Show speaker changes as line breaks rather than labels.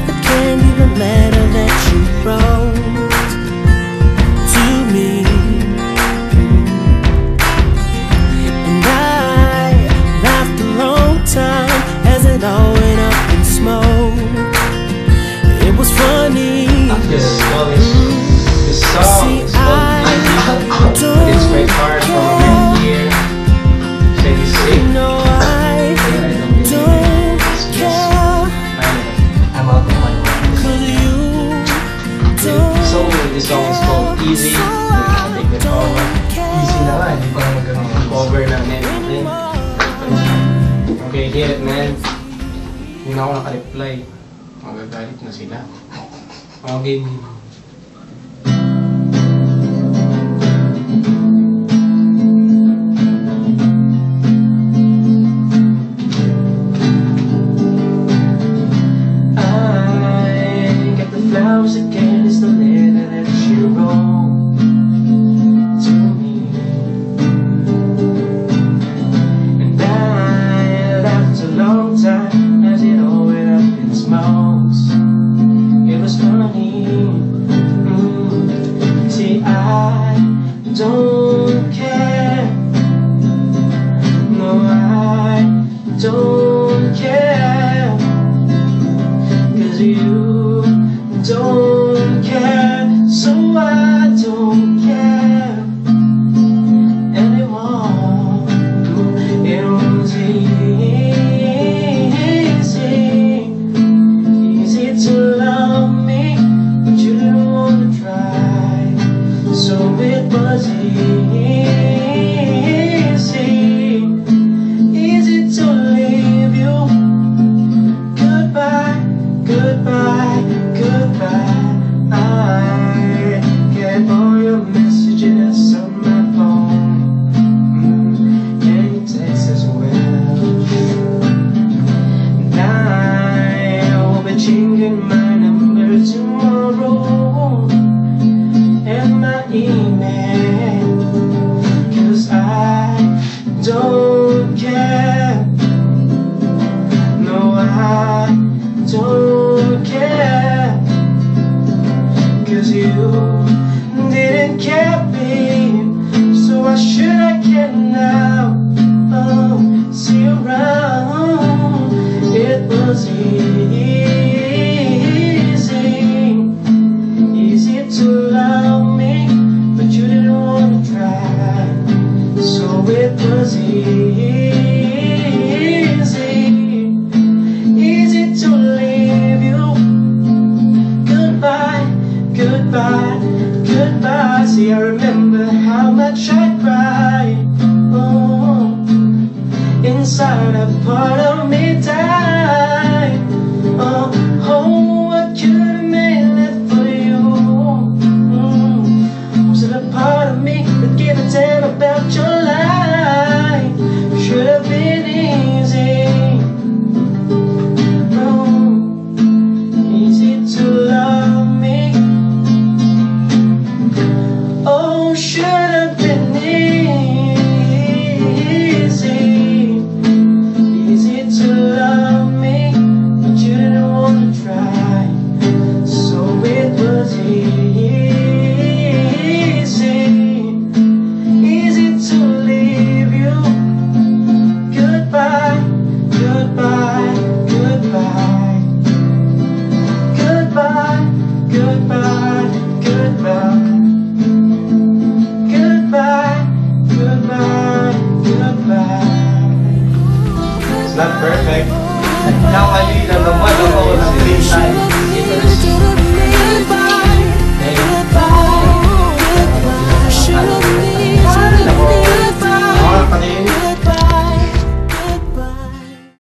It can't even matter that you wrote to me. And I laughed a long time as it all went up in smoke. It was funny.
This song is it's my part from many years. Say sick.
No, I don't care.
I'm out of my mind.
'Cause you don't.
So this song is called Easy. Take it over. Easy na nga, hindi pa naman ganun ang cover ng everything. Okay, hit it, man. Hindi na ako nakareply. Magagalit na sila. Okay. Again is the letter that you wrote to me, and I laughed a long time as it all went up in smoke. It was funny. See, I don't care. No, I don't care, 'cause you don't care, so I don't care anymore. It was easy to love me, but you didn't want to try. So it was easy to leave you. Goodbye, goodbye, goodbye. I get all your messages on my phone, and your texts as well. And I will be changing my number tomorrow and my email, 'cause I don't care. No, I don't care, 'cause you didn't care, babe. So why should I care now? Oh, see you around. It was easy to love me, but you didn't want to try. So it was easy to leave you. Goodbye, goodbye, goodbye. See, I remember how much I cried. Oh, inside a part of me died. Oh, oh, what could have made it for you? Was it a part of me that gave a damn about your life? Should have been easy. Oh, easy to love me. Oh, should have been easy to love me, but you didn't want to try. So it was easy to leave you. Goodbye, goodbye, goodbye. Goodbye, goodbye, goodbye. Goodbye, goodbye, goodbye. It's not perfect. Nakalina naman ako sa time.